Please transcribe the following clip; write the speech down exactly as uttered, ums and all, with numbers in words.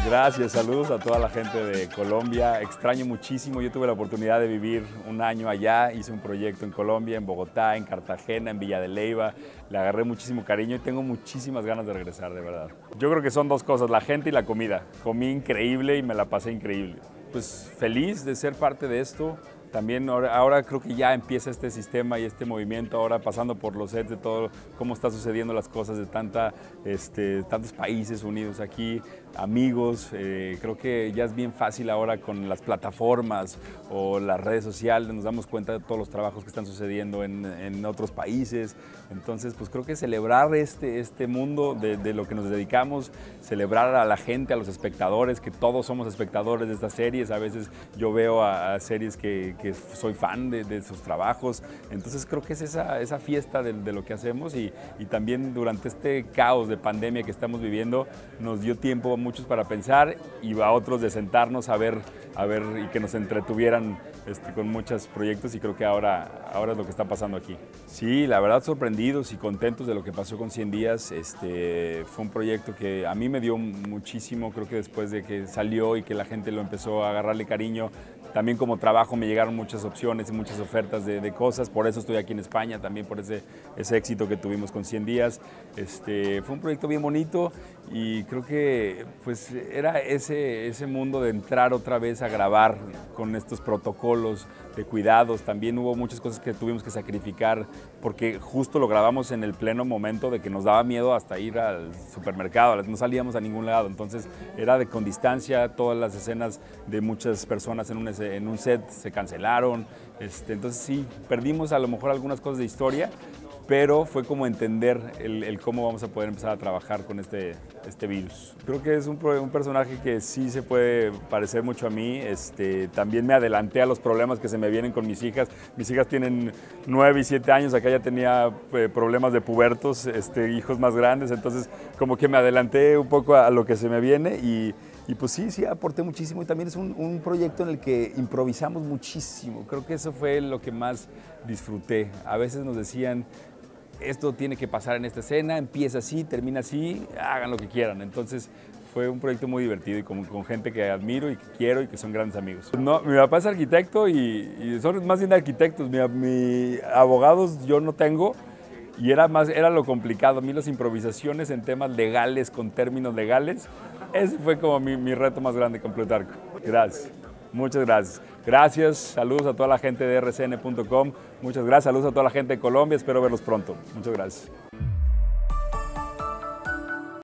Gracias, saludos a toda la gente de Colombia. Extraño muchísimo, yo tuve la oportunidad de vivir un año allá, hice un proyecto en Colombia, en Bogotá, en Cartagena, en Villa de Leyva. Le agarré muchísimo cariño y tengo muchísimas ganas de regresar, de verdad. Yo creo que son dos cosas, la gente y la comida. Comí increíble y me la pasé increíble. Pues feliz de ser parte de esto. También ahora, ahora creo que ya empieza este sistema y este movimiento, ahora pasando por los sets de todo, cómo están sucediendo las cosas de tanta, este, tantos países unidos aquí, amigos. Eh, creo que ya es bien fácil ahora con las plataformas o las redes sociales, nos damos cuenta de todos los trabajos que están sucediendo en, en otros países. Entonces, pues creo que celebrar este, este mundo de, de lo que nos dedicamos, celebrar a la gente, a los espectadores, que todos somos espectadores de estas series. A veces yo veo a, a series que, que soy fan de, de sus trabajos, entonces creo que es esa, esa fiesta de, de lo que hacemos y, y también durante este caos de pandemia que estamos viviendo nos dio tiempo a muchos para pensar y a otros de sentarnos a ver, a ver y que nos entretuvieran este, con muchos proyectos y creo que ahora, ahora es lo que está pasando aquí. Sí, la verdad sorprendidos y contentos de lo que pasó con cien días, este, fue un proyecto que a mí me dio muchísimo, creo que después de que salió y que la gente lo empezó a agarrarle cariño, también como trabajo me llegaron muchas opciones y muchas ofertas de, de cosas, por eso estoy aquí en España, también por ese, ese éxito que tuvimos con cien días. Este, fue un proyecto bien bonito y creo que pues, era ese, ese mundo de entrar otra vez a grabar con estos protocolos de cuidados. También hubo muchas cosas que tuvimos que sacrificar porque justo lo grabamos en el pleno momento de que nos daba miedo hasta ir al supermercado, no salíamos a ningún lado, entonces era de con distancia, todas las escenas de muchas personas en un, en un set se cancelaron, este, entonces sí, perdimos a lo mejor algunas cosas de historia, pero fue como entender el, el cómo vamos a poder empezar a trabajar con este, este virus. Creo que es un, un personaje que sí se puede parecer mucho a mí. Este, también me adelanté a los problemas que se me vienen con mis hijas. Mis hijas tienen nueve y siete años, acá ya tenía eh, problemas de pubertos, este, hijos más grandes, entonces como que me adelanté un poco a, a lo que se me viene y Y pues sí, sí, aporté muchísimo y también es un, un proyecto en el que improvisamos muchísimo. Creo que eso fue lo que más disfruté. A veces nos decían, esto tiene que pasar en esta escena, empieza así, termina así, hagan lo que quieran. Entonces fue un proyecto muy divertido y con, con gente que admiro y que quiero y que son grandes amigos. No, mi papá es arquitecto y, y son más bien arquitectos. Mi, mi abogados yo no tengo. Y era, más, era lo complicado, a mí las improvisaciones en temas legales, con términos legales, ese fue como mi, mi reto más grande con Plutarco. Gracias, muchas gracias. Gracias, saludos a toda la gente de R C N punto com, muchas gracias, saludos a toda la gente de Colombia, espero verlos pronto. Muchas gracias.